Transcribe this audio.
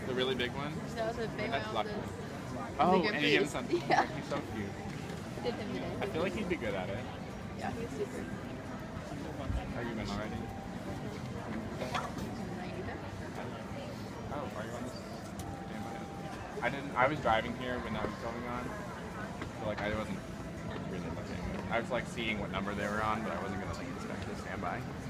The really big one? That was a big one. That's lucky. Oh, Oh, and he gave him something. Yeah. He's so cute. Did him today. I feel like he'd be good at it. Yeah, he's super. Have you been already? Oh, are you on this? I didn't. I was driving here when I was going on, so like I wasn't really looking. I was like seeing what number they were on, but I wasn't gonna like inspect the standby.